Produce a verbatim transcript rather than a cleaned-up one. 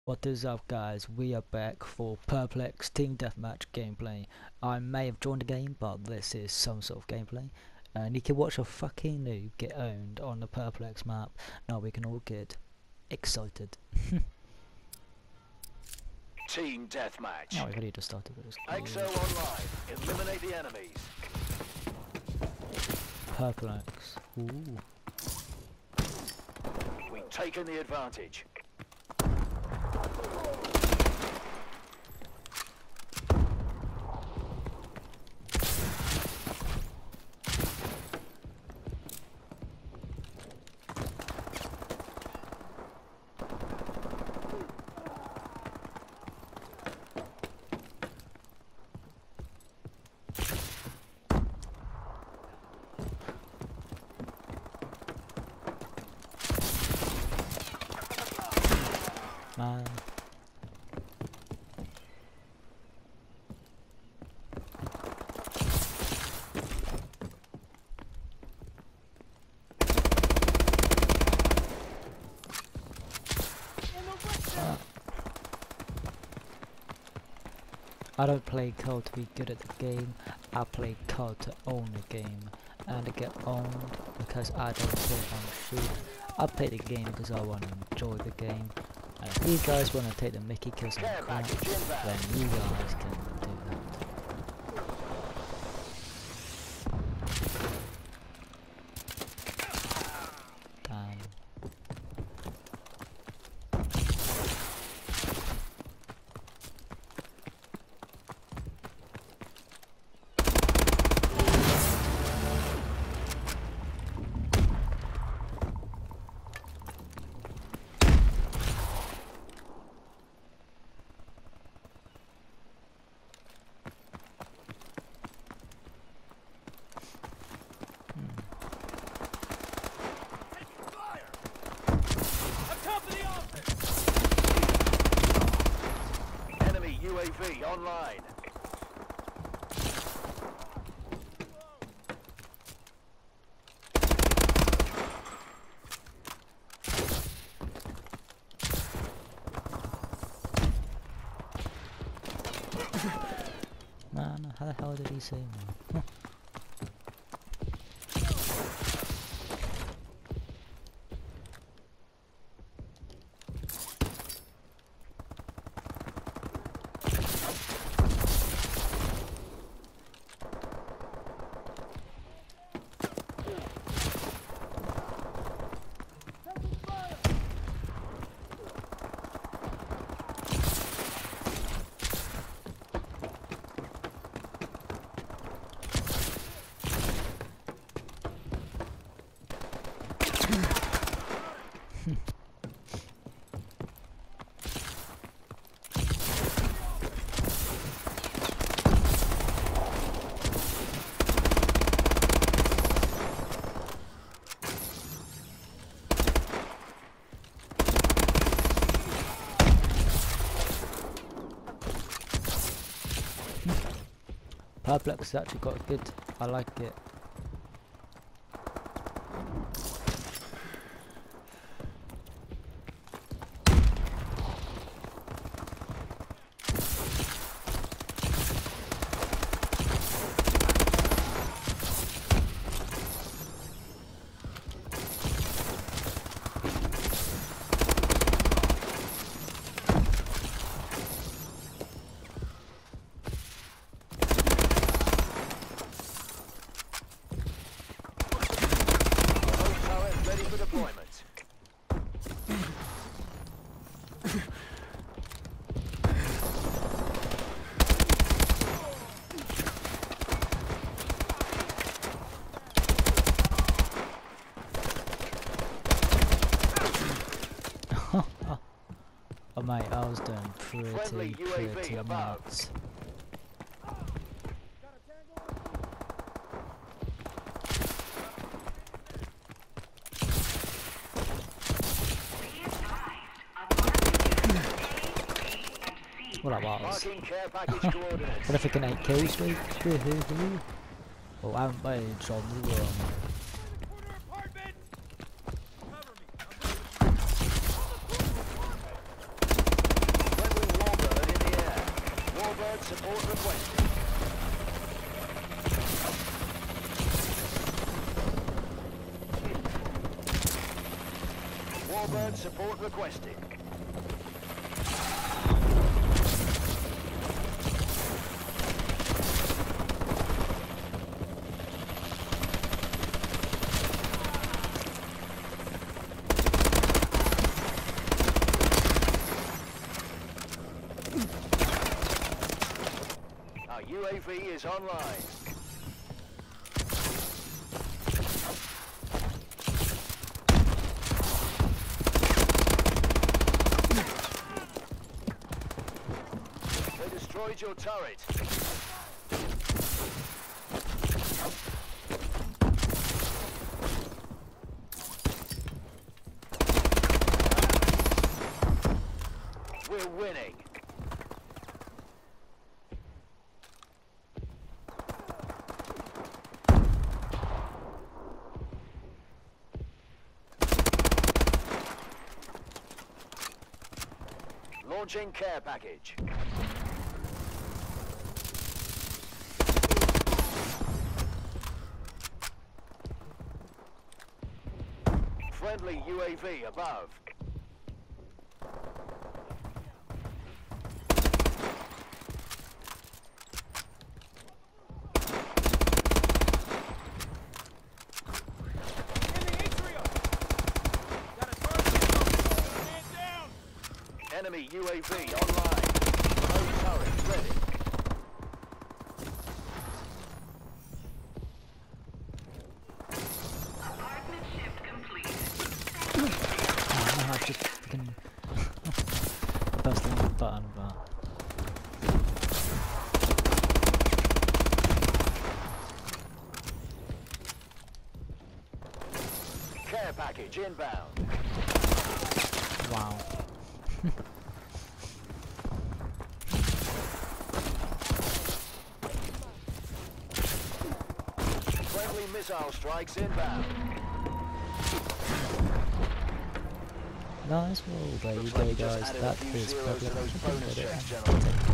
What is up, guys? We are back for Perplex Team Deathmatch gameplay. I may have joined the game, but this is some sort of gameplay. And you can watch a fucking noob get owned on the Perplex map. Now we can all get excited. Team Deathmatch. Oh, we already just started with this. Exo online. Eliminate the enemies. Perplex. Ooh. We've taken the advantage. Man. Ah. I don't play C O D to be good at the game. I play C O D to own the game, and to get owned because I don't play on shoot. I play the game because I want to enjoy the game. And if you guys want to take the Mickey kills and crap, then you guys can do that. Damn. Enemy U A V online. Man, how the hell did he see me? Huh. Perplex has actually got good. I like it. Ready for deployment. Oh mate, I was doing pretty, Friendly U A V pretty above. nuts. Well, that was. Marking care package coordinates. What if I can eight kills, dude? Woohoo. Oh, I haven't played on the run. Apartment! Cover me. Warbird support requested. Warbird support requested. Our U A V is online. They destroyed your turret. We're winning. Launching care package. Friendly U A V above. In the atrium! Got a target! Man down! Enemy U A V online. Remote turret ready. Apartment shift complete. I know how to fucking press the button, but Care package inbound. wow. Friendly missile strikes inbound. Nice roll, baby, Looks like you just guys. added a That few is zeros probably to those I bonus did it. checks, And gentlemen. take